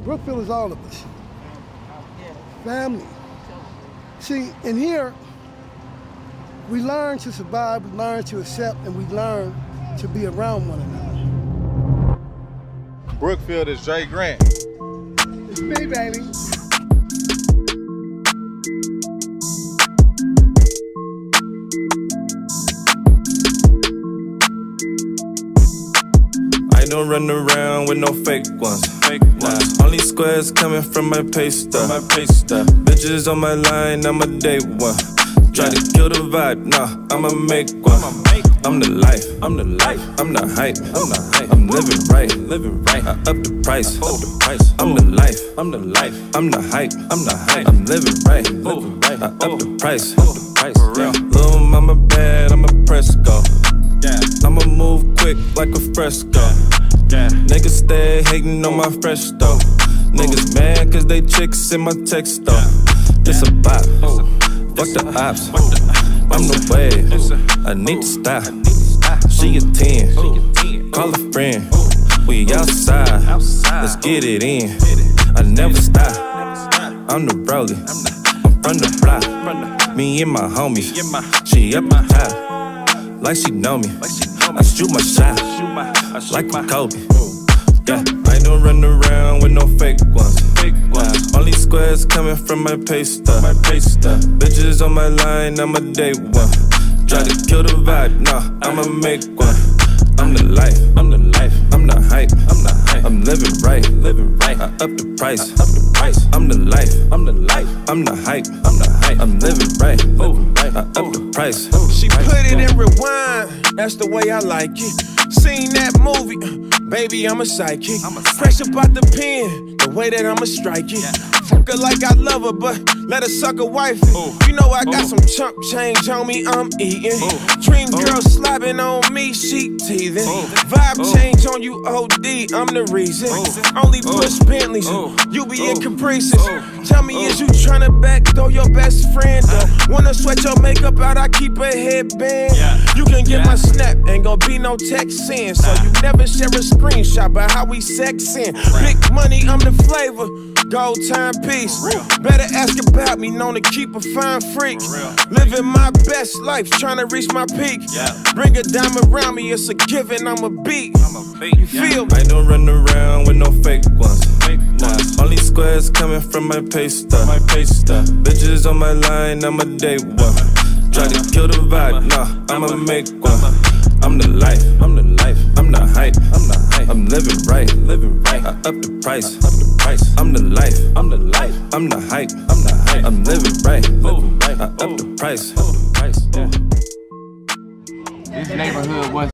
Brookfield is all of us. Family. See, in here, we learn to survive, we learn to accept, and we learn to be around one another. Brookfield is Jay Grant. It's me, baby. I don't run around with no fake ones. Only squares coming from my pay stub. Bitches on my line, I'm a day one. Try to kill the vibe, nah, I'ma make one. I'm the life, I'm the hype, I'm living right, I up the price, I'm the life, I'm the hype, I'm living right, I up the price, Little mama bad, I'm a Presco. I'ma move quick like a fresco. Niggas stay hating on my fresh though. Niggas mad cause they chicks in my text though. It's a bop, fuck the ops, I'm the wave, I need to stop. She a 10, call a friend, we outside, let's get it in. I never stop, I'm the Broly, I'm from the block. Me and my homies, she up my top, like she know me. I shoot my shot, like a Kobe. Yeah, I don't run around with no fake ones. Only squares coming from my pay stub. Bitches on my line, I'm a day one. Try to kill the vibe, nah, I'ma make one. I'm the life, I'm the hype, I'm living right, I up the price, I'm the life, I'm the hype, I'm living right, I up the price. She put it in rewind, that's the way I like it. Seen that movie, baby, I'm a psychic. Fresh about the pen, the way that I'ma strike it. Fuck her like I love her, but let her suck a wife. You know I got some chump change on me, I'm eating. Dream girl slobbing on me, she teething. Vibe change on you, OD, I'm the reason. Only push Bentleys, you be in Caprices. Tell me, is you tryna backdoor your best friend? Wanna sweat your makeup out, I keep a headband. You can get my snap, ain't gon' be no texting. So you never share a screenshot about how we sexin'. Big money, I'm the flavor. Gold timepiece. Better ask about me, known to keep a fine freak. Living my best life, trying to reach my peak. Bring a dime around me, it's a given, I'm a beat. You feel me? I don't run around with no fake ones. Only squares coming from my pay stub. Bitches on my line, I'm a day one. Try to kill the vibe, nah, I'ma make one. I'm the life, I'm the hype, I'm living right, I up the price, I'm the life, I'm the hype, I'm living right, I up the price. This neighborhood was